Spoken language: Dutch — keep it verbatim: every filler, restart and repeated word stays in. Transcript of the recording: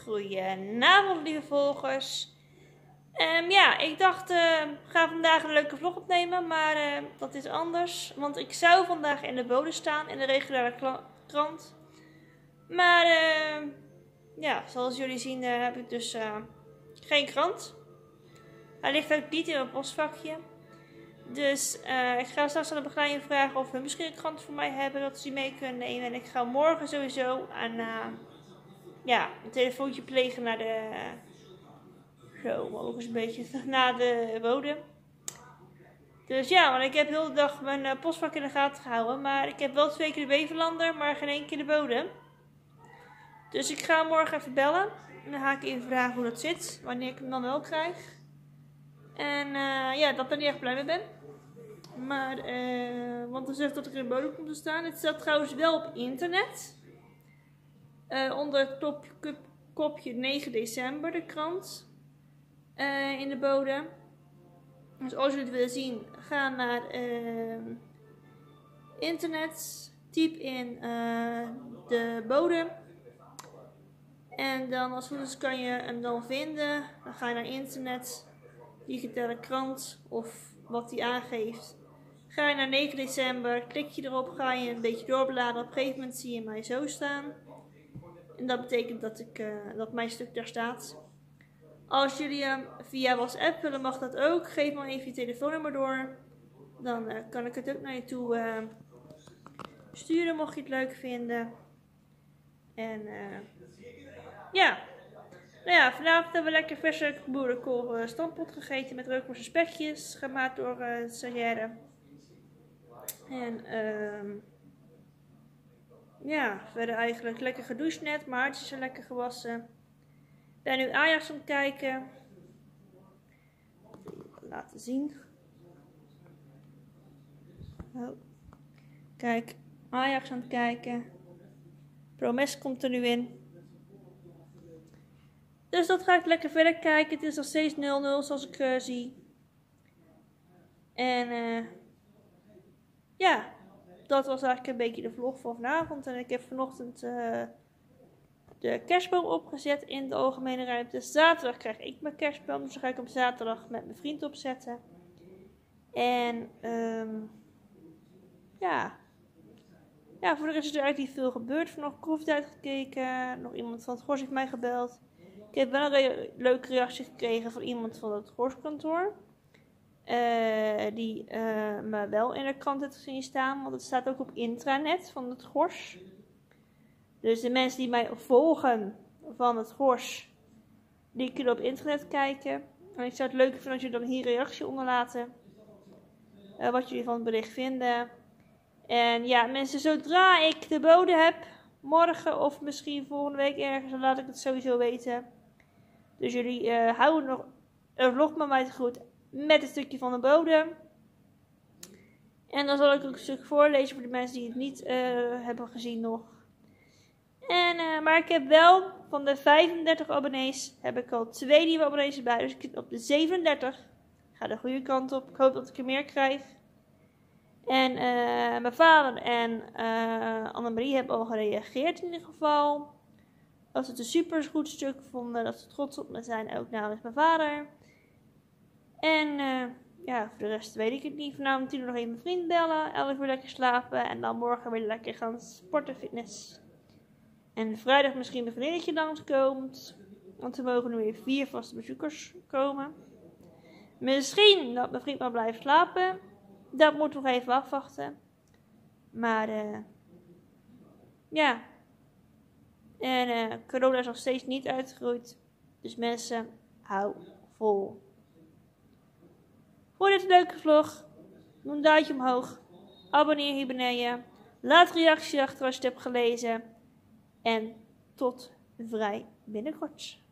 Goedenavond, lieve volgers. Um, ja, ik dacht, uh, ik ga vandaag een leuke vlog opnemen, maar uh, dat is anders. Want ik zou vandaag in de Bode staan, in de reguliere krant. Maar uh, ja, zoals jullie zien uh, heb ik dus uh, geen krant. Hij ligt ook niet in mijn postvakje. Dus uh, ik ga straks aan de begeleiding vragen of we misschien een krant voor mij hebben, dat ze die mee kunnen nemen. En ik ga morgen sowieso aan, uh, ja, een telefoontje plegen naar de, uh, zo, ook eens een beetje naar de bodem. Dus ja, want ik heb heel de dag mijn uh, postvak in de gaten gehouden. Maar ik heb wel twee keer de Beverlander, maar geen één keer de bodem. Dus ik ga morgen even bellen. En dan ga ik even vragen hoe dat zit, wanneer ik hem dan wel krijg. En uh, ja, dat ik er niet echt blij mee ben. Maar, uh, want dan zegt dat ik in de bodem komt te staan. Het staat trouwens wel op internet. Uh, onder het top, kopje negen december, de krant. Uh, in de bodem. Dus als jullie het willen zien, ga naar uh, internet. Typ in uh, de bodem. En dan als het goed is kan je hem dan vinden. Dan ga je naar internet. Digitale krant of wat die aangeeft. Ga je naar negen december, klik je erop, ga je een beetje doorbladeren. Op een gegeven moment zie je mij zo staan. En dat betekent dat, ik, uh, dat mijn stuk daar staat. Als jullie hem uh, via WhatsApp willen, mag dat ook. Geef me even je telefoonnummer door. Dan uh, kan ik het ook naar je toe uh, sturen, mocht je het leuk vinden. En uh, ja. Nou ja, vanavond hebben we lekker verse boerenkool uh, stampot gegeten met rookworst spekjes, gemaakt door uh, Serrière. En uh, ja, verder eigenlijk lekker gedoucht net, mijn hartjes zijn lekker gewassen. Ik ben nu Ajax aan het kijken. Laten zien. Oh. Kijk, Ajax aan het kijken. Promes komt er nu in. Dus dat ga ik lekker verder kijken. Het is nog steeds nul nul zoals ik uh, zie. En uh, ja, dat was eigenlijk een beetje de vlog van vanavond. En ik heb vanochtend uh, de kerstboom opgezet in de algemene ruimte. Zaterdag krijg ik mijn kerstboom. Dus dan ga ik op zaterdag met mijn vriend opzetten. En um, ja. Ja, voor de rest is er eigenlijk niet veel gebeurd. Vanochtend koffietijd gekeken. Nog iemand van het Gors heeft mij gebeld. Ik heb wel een re leuke reactie gekregen van iemand van het Gorskantoor. Uh, die uh, me wel in de krant heeft gezien staan. Want het staat ook op intranet van het Gors. Dus de mensen die mij volgen van het Gors, die kunnen op internet kijken. En ik zou het leuk vinden als jullie dan hier een reactie onderlaten. Uh, wat jullie van het bericht vinden. En ja, mensen, zodra ik de bode heb, morgen of misschien volgende week ergens, dan laat ik het sowieso weten. Dus jullie uh, houden nog een vlog met mij te goed met een stukje van de bodem. En dan zal ik ook een stuk voorlezen voor de mensen die het niet uh, hebben gezien nog. En, uh, maar ik heb wel van de vijfendertig abonnees, heb ik al twee nieuwe abonnees erbij. Dus ik zit op de zevenendertig. Ik ga de goede kant op. Ik hoop dat ik er meer krijg. En uh, mijn vader en uh, Annemarie hebben al gereageerd in ieder geval. Dat ze het een super goed stuk vonden. Dat ze trots op me zijn. Ook namens mijn vader. En uh, ja, voor de rest weet ik het niet. Vanavond tien uur nog even mijn vriend bellen. elf uur lekker slapen. En dan morgen weer lekker gaan sporten, fitness. En vrijdag misschien mijn vriendinnetje langskomt. Want er mogen nu weer vier vaste bezoekers komen. Misschien dat mijn vriend maar blijft slapen. Dat moet nog even afwachten. Maar uh, ja. En uh, corona is nog steeds niet uitgeroeid. Dus mensen, hou vol. Voor dit leuke vlog, doe een duimpje omhoog. Abonneer hier beneden. Laat reactie achter als je het hebt gelezen. En tot vrij binnenkort.